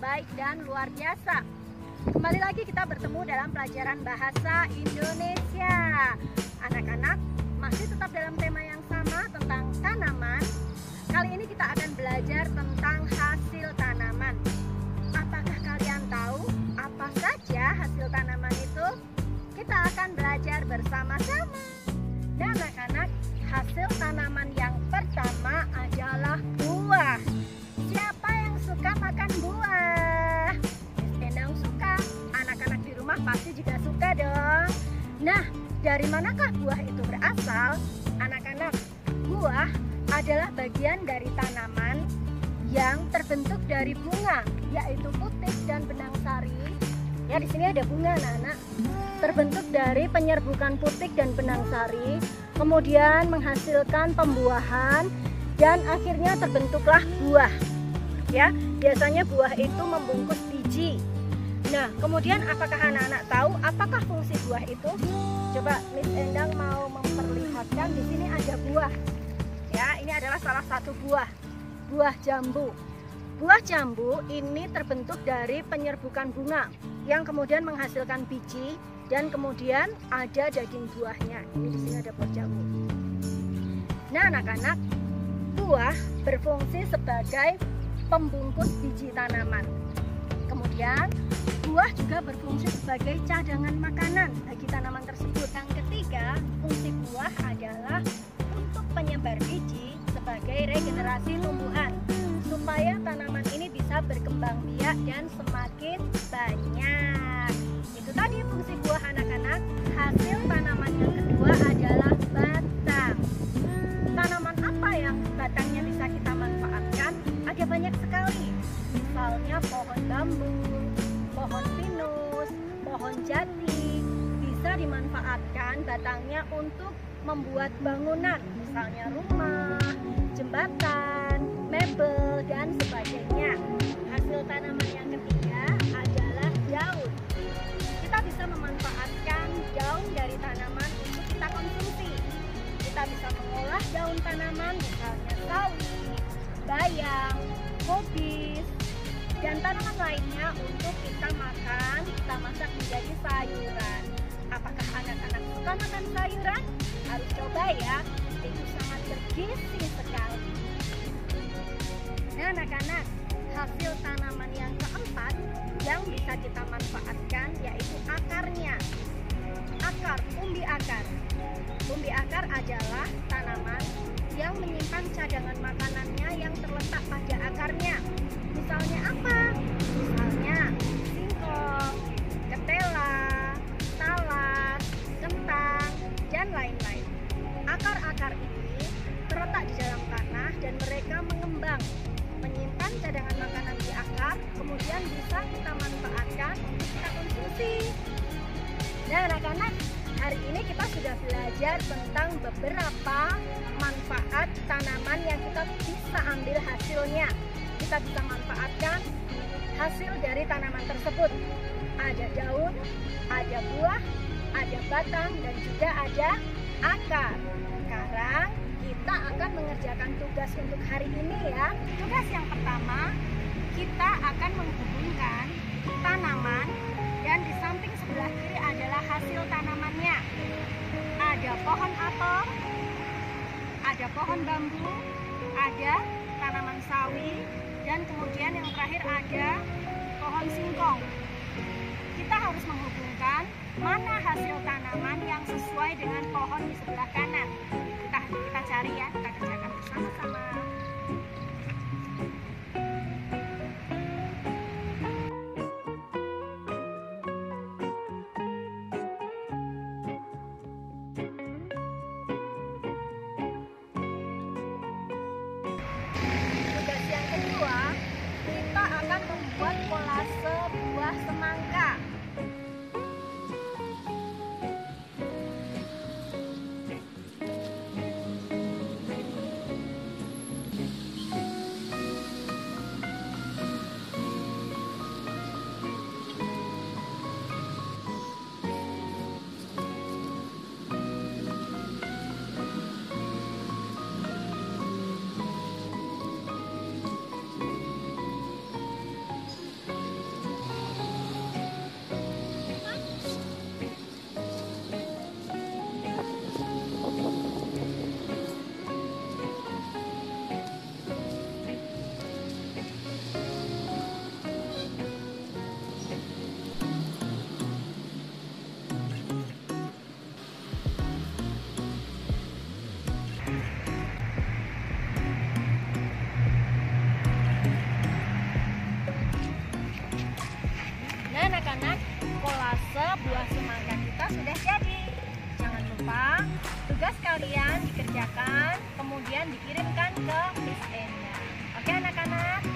baik dan luar biasa. Kembali lagi kita bertemu dalam pelajaran bahasa Indonesia. Anak-anak masih tetap dalam tema yang sama tentang tanaman. Kali ini kita akan belajar tentang hasil tanaman. Apakah kalian tahu apa saja hasil tanaman itu? Kita akan belajar bersama-sama. Nah anak-anak, hasil tanaman yang pertama adalah buah. Siapa yang suka makan buah? Miss Endang suka, anak-anak di rumah pasti juga suka dong. Nah, dari manakah buah itu berasal? Anak-anak, buah adalah bagian dari tanaman yang terbentuk dari bunga, yaitu putik dan benang sari. Ya, di sini ada bunga, anak-anak. Terbentuk dari penyerbukan putik dan benang sari, kemudian menghasilkan pembuahan dan akhirnya terbentuklah buah. Ya, biasanya buah itu membungkus biji. Nah, kemudian apakah anak-anak tahu apakah fungsi buah itu? Coba Miss Endang mau memperlihatkan. Di sini ada buah. Ya, ini adalah salah satu buah jambu. Buah jambu ini terbentuk dari penyerbukan bunga yang kemudian menghasilkan biji dan kemudian ada daging buahnya. Ini di sini ada buah jambu. Nah, anak-anak, buah berfungsi sebagai pembungkus biji tanaman. Kemudian buah juga berfungsi sebagai cadangan makanan bagi tanaman tersebut. Yang ketiga, fungsi buah adalah untuk penyebar biji sebagai regenerasi tumbuhan supaya tanaman ini bisa berkembang biak dan semakin banyak. Itu tadi fungsi buah anak-anak. Hasil tanaman yang kedua adalah batang. Tanaman apa yang batangnya bisa kita manfaatkan? Ada banyak sekali. Misalnya pohon bambu, pohon pinus, pohon jati bisa dimanfaatkan batangnya untuk membuat bangunan, misalnya rumah, jembatan, mebel, dan sebagainya. Hasil tanaman yang ketiga adalah daun. Kita bisa memanfaatkan daun dari tanaman untuk kita konsumsi. Kita bisa mengolah daun tanaman, misalnya sawi, bayam, kobis, dan tanaman lainnya untuk kita makan, kita masak menjadi sayuran. Apakah anak-anak suka makan sayuran? Harus coba ya, itu sangat bergizi sekali. Nah anak-anak, hasil tanaman yang keempat yang bisa kita manfaatkan yaitu akarnya. Akar, umbi akar. Umbi akar adalah tanaman yang menyimpan cadangan makanannya yang terletak pada akarnya. Misalnya apa? Misalnya singkong, ketela, talas, kentang, dan lain-lain. Akar-akar ini terletak di dalam tanah dan mereka mengembang, menyimpan cadangan makanan di akar, kemudian bisa kita manfaatkan untuk kita konsumsi. Nah anak-anak, hari ini kita sudah belajar tentang beberapa manfaat tanaman yang kita bisa ambil hasilnya. Kita bisa manfaatkan hasil dari tanaman tersebut. Ada daun, ada buah, ada batang, dan juga ada akar. Sekarang kita akan mengerjakan tugas untuk hari ini ya. Tugas yang pertama, kita akan menghubungkan tanaman dan di samping sebelah kiri adalah hasil tanamannya. Ada pohon apel, ada pohon bambu, ada tanaman sawi, dan kemudian yang terakhir ada pohon singkong. Kita harus menghubungkan mana hasil tanaman yang sesuai dengan pohon di sebelah kanan. Kita cari ya, kita kerjakan bersama-sama. Tugas yang kedua, kita akan membuat kolase buah semangka. sudah jadi. Jangan lupa tugas kalian dikerjakan, kemudian dikirimkan ke Miss Enda. Oke anak-anak?